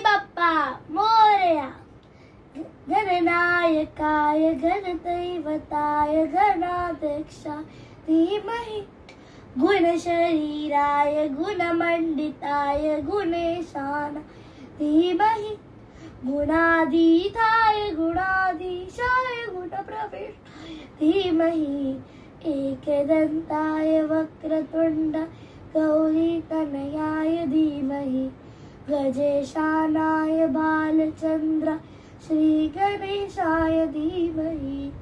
बाप्पा मोरया। गणनायकाय गणदैवताय गणाध्यक्षा धीमहि, गुणशरीराय गुणमण्डिताय गुणेशान धीमहि, गुणाधीताय गुणाधीशाय गुणप्रविष्टाय धीमहि, एकदन्ताय वक्रतुण्ड गौरीतनयाय धीमहि, गजेशानाय बालचन्द्र श्रीगणेशाय धीमहि।